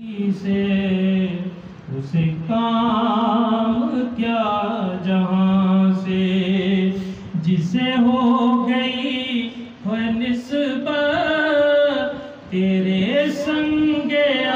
سے اسے کام کیا جہاں سے، جسے ہو گئی ہے نسبت تیرے سنگ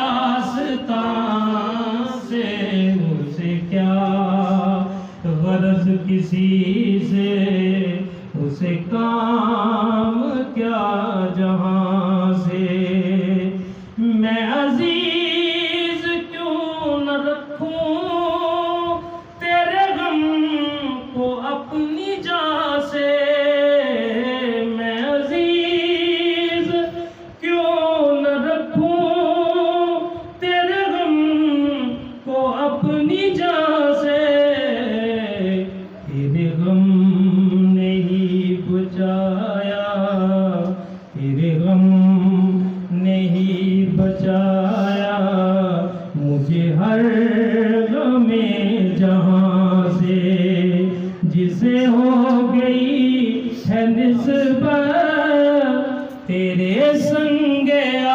آستان سے، اسے کیا غرض کسی سے، اسے کام کیا جہاں سے۔ میں عزیز کیوں نہ رکھوں تیرے غم کو اپنی جان سے، میں عزیز کیوں نہ رکھوں تیرے غم کو اپنی جان سے، تیرے غم نے ہی بچایا، تیرے غم نے ہی بچایا مجھے ہر غم جہاں سے، جسے ہو گئی ہے نسبت تیرے سنگ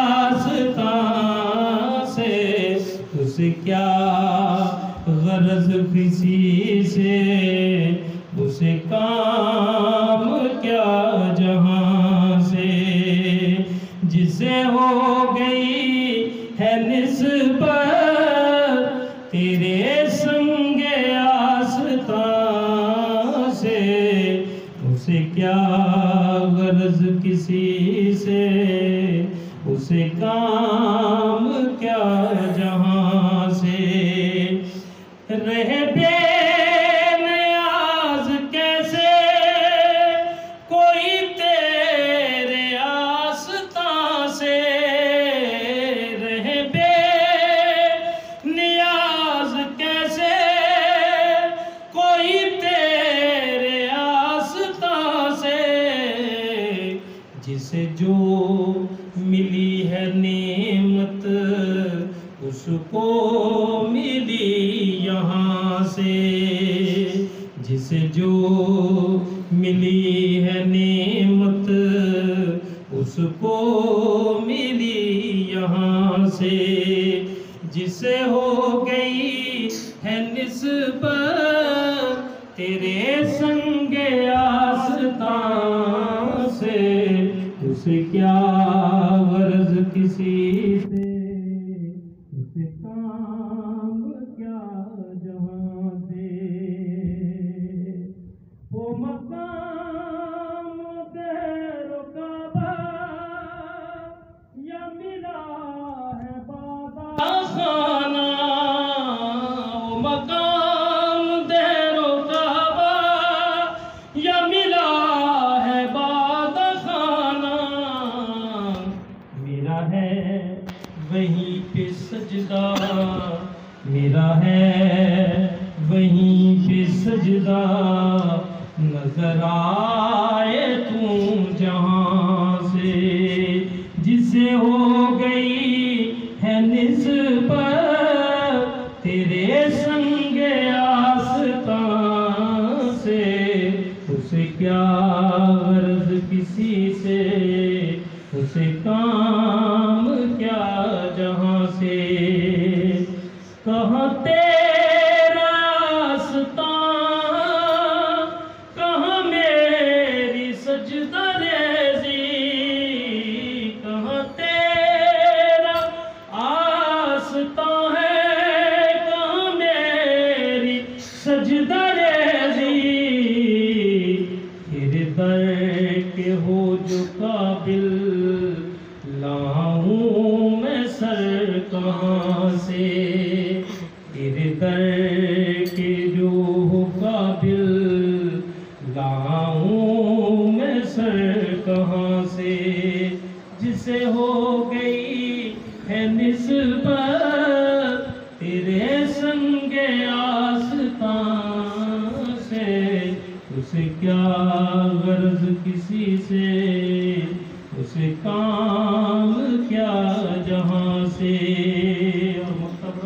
آستان سے، اسے کیا غرض کسی سے، اسے کام کیا جہاں سے، جسے ہو گئی ہے نسبت تیرے سنگ آستان سے، اسے کیا غرض کسی سے، اسے کام کیا جہاں سے۔ رہے بے نیاز کیسے کوئی تیرے آستان سے، رہے بے نیاز کیسے کوئی تیرے آستان سے، جسے جو ملی ہے نعمت اس کو ملی یہاں سے، جسے جو ملی ہے نعمت اس کو ملی یہاں سے، جسے ہو گئی ہے نسبت تیرے سنگ آستان سے، اسے کیا غرض کسی سے، اسے کام کیا جہاں سے۔ وہ مقام دیر و کعبہ یا ملا ہے بادہ خانہ، وہ مقام دیر و کعبہ یا ملا ہے بادہ خانہ، میرا ہے وہیں پہ سجدہ، میرا ہے وہیں پہ سجدہ، نظر آئے تو جہاں سے، جسے ہو گئی ہے نسبت تیرے سنگ آستان سے، اسے کیا غرض کسی سے، اسے کام کیا جہاں سے۔ کہاں تیرا آستان، کہاں میری سجدہ ریزی، کہاں تیرا آستان ہے، کہاں میری سجدہ ریزی، تیرے در کے ہو جو قابل لاؤں میں سر کہاں سے، تیرے در کے جو ہو قابل لاؤں میں سر کہاں سے، جسے ہو گئی ہے نسبت تیرے سنگ آستان سے، اسے کیا غرض کسی سے، اسے کام کیا جہاں سے۔ اور مکتب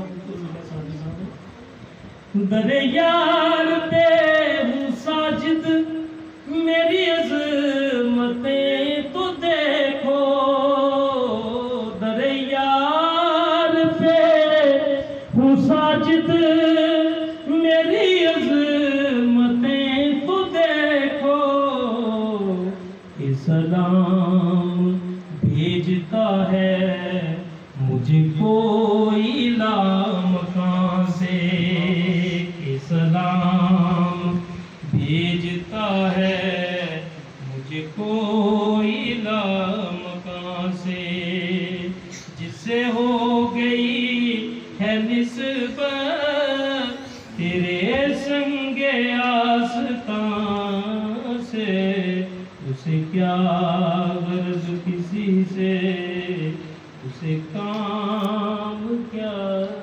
در یار پہ ہوں ساجد، میری عظمتیں تو دیکھو، در یار پہ سلام بھیجتا ہے مجھ کوئی لامکاں سے، کہ سلام بھیجتا ہے مجھ کوئی لامکاں سے، جس سے ہو گئی ہے نسبت تیرے سنگ آستاں سے، اسے کیا غرض کسی سے، اسے کام کیا